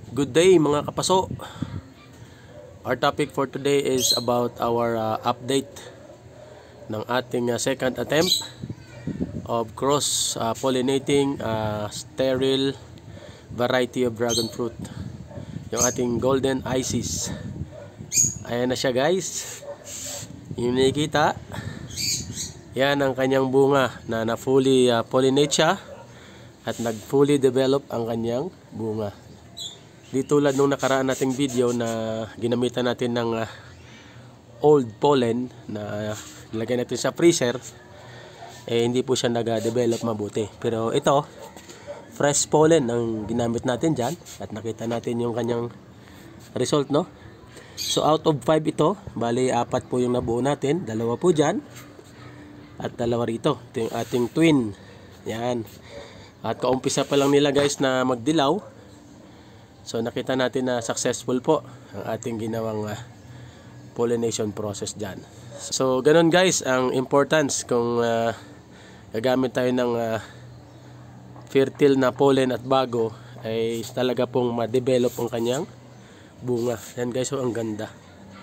Good day mga kapaso. Our topic for today is about our update ng ating second attempt of cross pollinating sterile variety of dragon fruit, yung ating golden Isis. Ayan na siya guys, yung nakikita, yan ang kanyang bunga na fully pollinate siya at nag-fully develop ang kanyang bunga. Di tulad nung nakaraan nating video na ginamitan natin ng old pollen na nilagay natin sa freezer, hindi po siya nag-develop mabuti. Pero ito, fresh pollen ang ginamit natin dyan at nakita natin yung kanyang result, no? So out of 5 ito, bali 4 po yung nabuo natin, 2 po dyan at 2 rito. Ito yung ating twin. Yan. At kaumpisa pa lang nila guys na magdilaw. So nakita natin na successful po ang ating ginawang pollination process dyan. So ganun guys ang importance kung gagamit tayo ng fertile na pollen at bago, ay talaga pong ma-develop ang kanyang bunga. Yan guys, so ang ganda.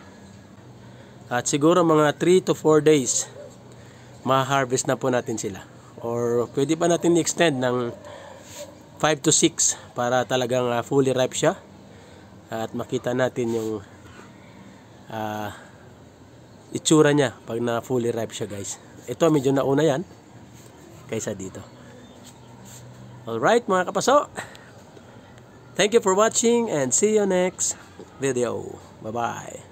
At siguro mga 3 to 4 days ma-harvest na po natin sila. Or pwede pa natin i-extend ng 5 to 6 para talagang fully ripe siya at makita natin yung itsura niya pag na fully ripe siya guys. Ito medyo nauna yan kaysa dito. Alright mga kapaso, thank you for watching and see you next video. Bye bye.